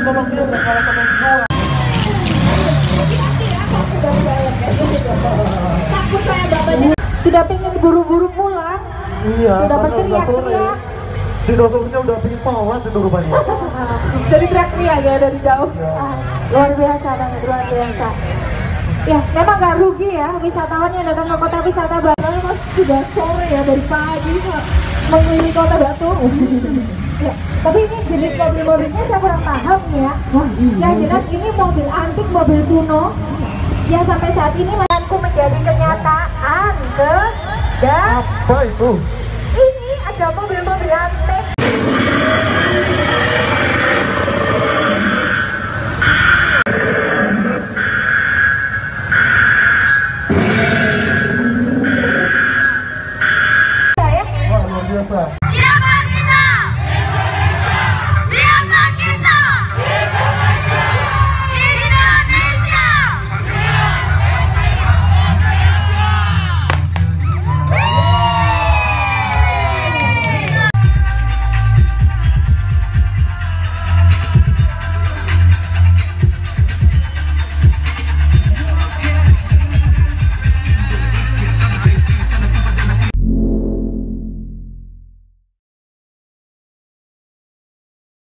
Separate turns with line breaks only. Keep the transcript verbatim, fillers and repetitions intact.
babak kedua udah kalah sama yang kedua.
Takut saya bapaknya. Sudah pengen buru-buru pulang.
Iya,
sudah
karena udah sore.
berteriak-teriak.
Dinosaurusnya udah pengen pawat itu rupanya.
Jadi teriak-teriak ya dari jauh. Ah, luar biasa banget, luar biasa. Ya, memang nggak rugi ya wisatawan yang datang ke kota wisata Batu. Mas sudah sore ya dari pagi mengelilingi kota Batu. Ya, tapi ini jenis mobil-mobilnya saya kurang paham ya.
Wah, iya.
Yang jelas ini mobil antik, mobil kuno yang sampai saat ini manku menjadi kenyataan ke dan
Apa itu?
ini ada mobil-mobil antik